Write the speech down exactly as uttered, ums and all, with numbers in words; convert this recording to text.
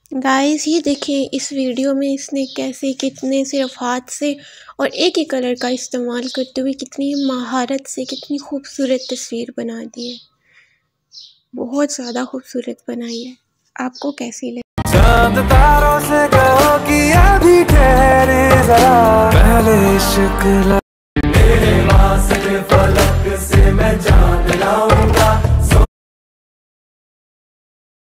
Guys ये देखिए इस वीडियो में इसने कैसे कितने सिर्फ हाथ से और एक ही कलर का इस्तेमाल करते हुए कितनी महारत से कितनी खूबसूरत तस्वीर बना दी है। बहुत ज़्यादा खूबसूरत बनाई है। आपको कैसी लगी? चांद तारों से कहो कि अभी ठहरे जरा, पहले इश्क